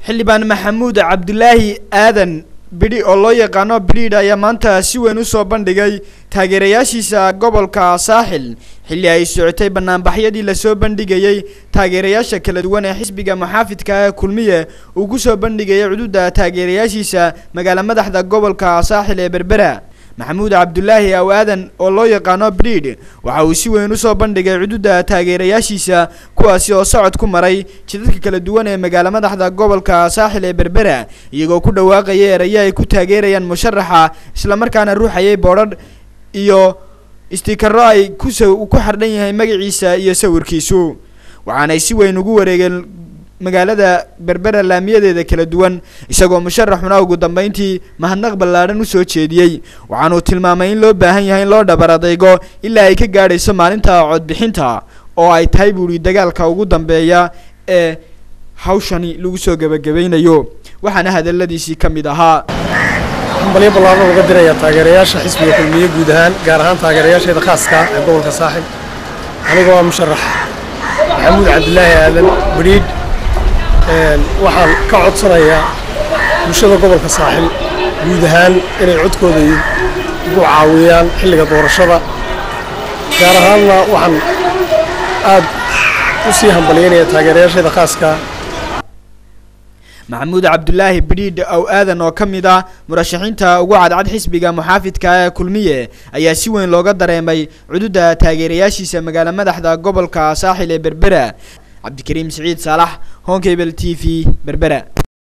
xildhibaan Maxamuud Cabdulaahi Aadan bidhi oo loo yaqaano Bidhiidh ayaa maanta si weyn u soo bandhigay taageerayaashiisa gobolka Saaxil xilli ay socotay banaanbaxyadii la soo bandhigayay taageerayaasha kala duwan ee xisbiga muxaafidka ee Kulmiye uu ku soo bandhigay cududa taageerayaashiisa magaalada madaxda gobolka Saaxil ee Berbera Maxamuud Cabdulaahi Aadan oo loo yaqaano Bidhiidh waxa uu si weyn u soo bandhigay cududa taageerayaashiisa kuwaasi oo socod ku maray jidadka kala duwan ee magaalada madaxda gobolka Saaxil ee Berbera iyagoo ku dhawaaqay erayay ay ku taageerayaan musharaxa isla markaana ruuxayay boodhadh iyo istikaro ay ku xardhan yahay magaciisa iyo sawirkiisu waxaana si weyn ugu wareegeen magaalada Berbera laamiyadeeda kala duwan isagoo musharaxuna ugu dambeyntii mahadnaq ballaaran u soo jeediyay waxaanu tilmaamay in loo baahan yahay in loo dhabar adeego ilaa ay ka gaadhayso maalinta codbixinta oo ay tahay buuri dagaalka ugu dambeeya ee hawshani lagu soo gabagabeynayo waxaana hadaladiisii kamid ahaa hambalyo ballaaran uga diraya taageerayaasha xisbiga Kulmiye guud ahaan gaar ahaan taageerayaasha khaaska ah ee gobolka Saaxil anigoo musharax Maxamuud Cabdulaahi Aadan Bidhiidh waxaan ka codsanayaa bulshada gobolka Saaxil guud ahaan inay codkooda ugu caawiyaan xilliga doorashada gaar ahaanna waxaan aad u sii hambalyeynaya taageerayaasha khaaska Maxamuud Cabdulaahi Bidhiidh Aadan oo kamid ah murashaxiinta ugu cadcad xisbiga muxaafidka ee Kulmiye ayaa si weyn looga dareemay cududa taageerayaashiisa magaalada madaxda gobolka Saaxil ee Berbera Cabdikariim Saciid Saalax Honkebel TV Berbera